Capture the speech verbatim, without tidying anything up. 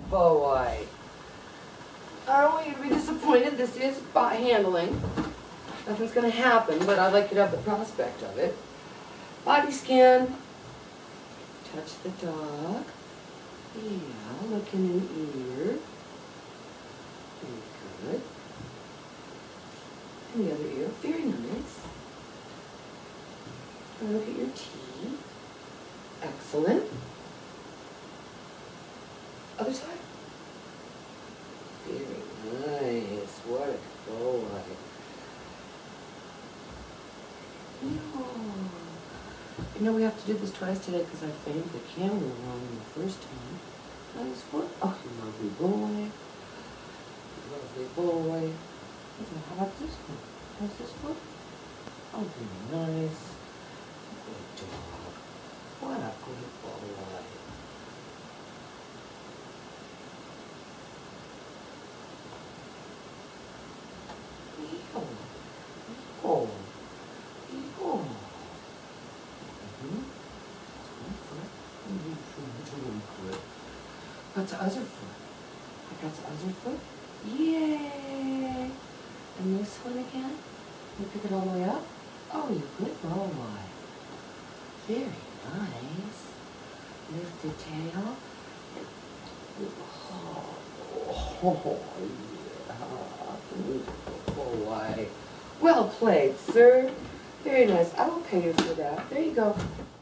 boy. I don't want you to be disappointed. This is spot handling. Nothing's going to happen, but I'd like you to have the prospect of it. Body scan. Touch the dog. Yeah, look in an ear. Very good. And the other ear. Very nice. And look at your teeth. Excellent. Other side. Very nice. What a boy. No. You know we have to do this twice today because I framed the camera wrong the first time. Nice foot. Oh, you lovely boy. Lovely boy. How about this foot? How's this foot? Oh, very nice. Good dog. What a good boy. Eagle. Eagle. Eagle. Mm-hmm. That's one foot. Mm-hmm. Good. That's the other foot. I got the other foot. Yay! And this one again. You pick it all the way up. Oh, you good boy. Very nice. Lift the tail. Oh, oh yeah. Boy. Well played, sir. Very nice. I will pay you for that. There you go.